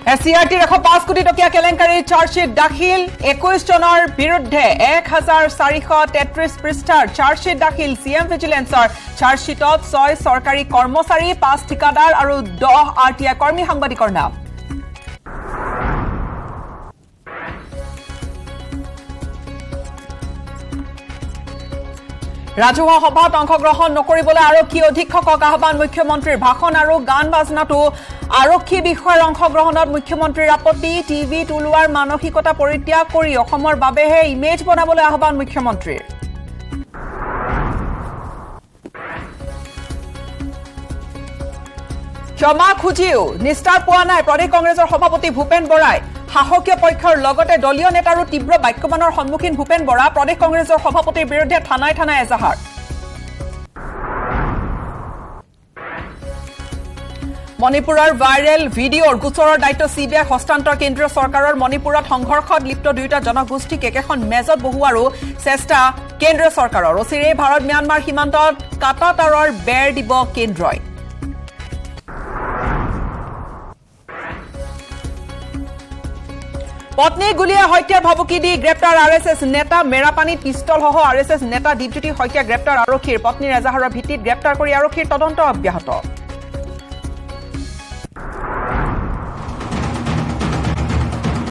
SCRTৰ 105 কোটি টকীয়া কেলেংকাৰী চাৰ্জশ্বিট দাখিল 21 জনৰ বিৰুদ্ধে 1433 পৃষ্ঠাৰ চাৰ্জশ্বিট দাখিল CM ভিজিলেন্সৰ চাৰ্জশ্বিটত 6 চৰকাৰী কৰ্মচাৰী 5 ঠিকাদাৰ আৰু 10 RTI কৰ্মী সাংবাদিকৰ নাম ৰাজহুৱা সভাত অংশগ্ৰহণ নকৰিবলৈ আৰক্ষী অধীক্ষকক আহ্বান মুখ্যমন্ত্ৰীৰ ভাষণ আৰু গান বাজনাটো আৰক্ষী বিষয়ৰ অংশগ্ৰহণত মুখ্যমন্ত্ৰীৰ আপত্তি টিভি তুলুৱাৰ মানসিকতা পৰিত্যাগ কৰি অসমৰ বাবেহে ইমেজ বনাবলৈ আহ্বান মুখ্যমন্ত্ৰীৰ ক্ষমা খুজিও নিষ্ঠাৰ পোৱা নাই প্ৰদেশ কংগ্ৰেছৰ সভাপতি ভূপেন বৰাই সাহসীয় পক্ষৰ লগতে দলীয় নেতাৰো তীব্ৰ বাক্যবাণৰ সন্মুখীন ভূপেন বৰা প্ৰদেশ কংগ্ৰেছৰ সভাপতিৰ বিৰুদ্ধে থানাই এজাহাৰ মণিপুৰৰ ভাইৰেল ভিডিঅ'ৰ গোচৰৰ দায়িত্ব CBI হস্তান্তৰ কেন্দ্ৰীয় চৰকাৰৰ মণিপুৰত সংঘৰ্ষত লিপ্ত দুয়োটা জনগোষ্ঠীক একেখন মেজত বহুৱাৰো চেষ্টা কেন্দ্ৰীয় চৰকাৰৰ অচিৰেই ভাৰত ম্যানমাৰ সীমান্তত কাটাতাৰৰ বেৰ দিব কেন্দ্ৰই পত্নী গুলিয়া হত্যাৰ ভাবুকি দি গ্ৰেপ্তাৰ RSS নেতা মেৰাপানীত পিষ্টল সহ RSS নেতা দীপজ্যোতি হত্যা গ্ৰেপ্তাৰ আৰক্ষীৰ পত্নীৰ এজাহাৰৰ ভিত্তিত গ্ৰেপ্তাৰ কৰি আৰক্ষীৰ তদন্ত অব্যাহত